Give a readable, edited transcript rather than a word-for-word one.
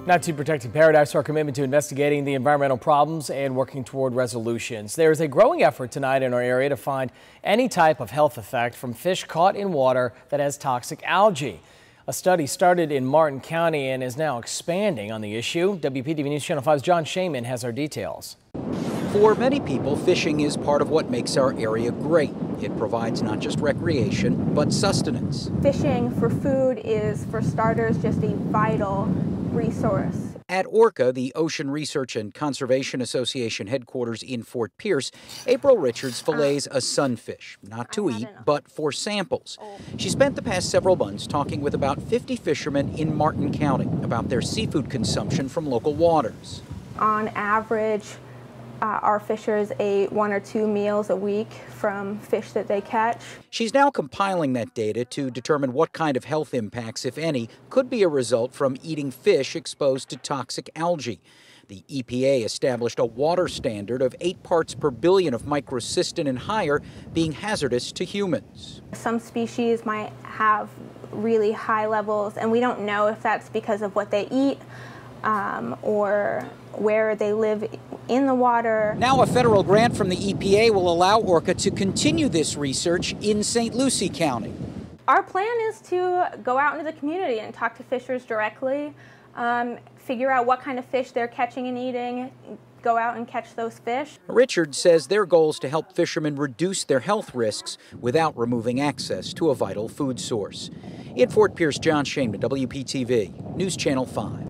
Not to Protecting Paradise, our commitment to investigating the environmental problems and working toward resolutions. There's a growing effort tonight in our area to find any type of health effect from fish caught in water that has toxic algae. A study started in Martin County and is now expanding on the issue. WPTV News Channel 5's John Shaman has our details. For many people, fishing is part of what makes our area great. It provides not just recreation, but sustenance. Fishing for food is, for starters, just a vital resource. At ORCA, the Ocean Research and Conservation Association headquarters in Fort Pierce, April Richards fillets a sunfish, not to eat, but for samples. She spent the past several months talking with about 50 fishermen in Martin County about their seafood consumption from local waters. On average, our fishers ate 1 or 2 meals a week from fish that they catch. She's now compiling that data to determine what kind of health impacts, if any, could be a result from eating fish exposed to toxic algae. The EPA established a water standard of 8 parts per billion of microcystin and higher being hazardous to humans. Some species might have really high levels, and we don't know if that's because of what they eat or where they live in the water. Now a federal grant from the EPA will allow ORCA to continue this research in St. Lucie County. Our plan is to go out into the community and talk to fishers directly, figure out what kind of fish they're catching and eating, go out and catch those fish. Richard says their goal is to help fishermen reduce their health risks without removing access to a vital food source. In Fort Pierce, John Shaman, WPTV News Channel 5.